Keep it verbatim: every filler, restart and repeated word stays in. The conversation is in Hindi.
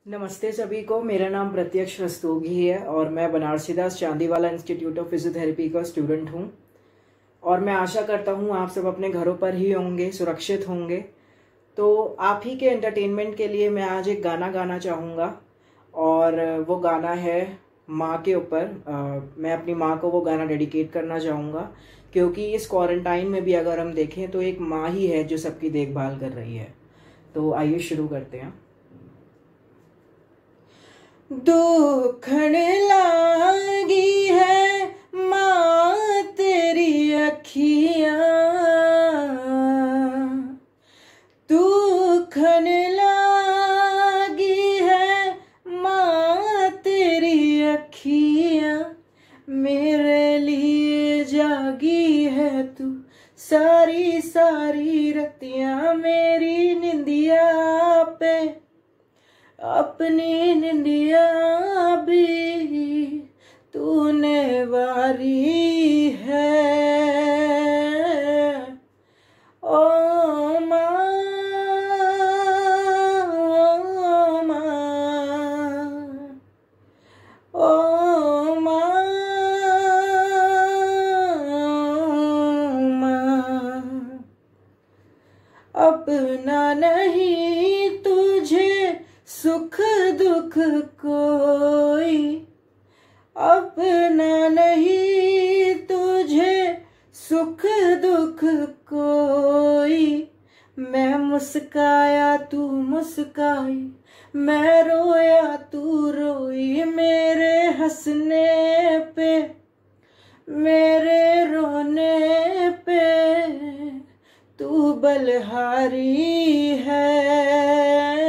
नमस्ते सभी को। मेरा नाम प्रत्यक्ष रस्तोगी है और मैं Banarsi Das Chandiwala institute of physiotherapy का स्टूडेंट हूँ। और मैं आशा करता हूँ आप सब अपने घरों पर ही होंगे, सुरक्षित होंगे। तो आप ही के एंटरटेनमेंट के लिए मैं आज एक गाना गाना चाहूँगा और वो गाना है माँ के ऊपर। मैं अपनी माँ को वो गाना डेडिकेट करना चाहूँगा, क्योंकि इस क्वारंटाइन में भी अगर हम देखें तो एक माँ ही है जो सबकी देखभाल कर रही है। तो आइए शुरू करते हैं। दुखन लागी है माँ तेरी अखियाँ, दुखन लागी है माँ तेरी अखियाँ, मेरे लिए जागी है तू सारी सारी रतियाँ, मेरी निंदिया पे अपनी निंदिया भी तूने वारी है। ओ माँ, ओ माँ, ओ माँ, माँ, अपना नहीं तुझे सुख दुख कोई, अपना नहीं तुझे सुख दुख कोई, मैं मुस्काया तू मुस्काई, मैं रोया तू रोई, मेरे हंसने पे मेरे रोने पे तू बलहारी है।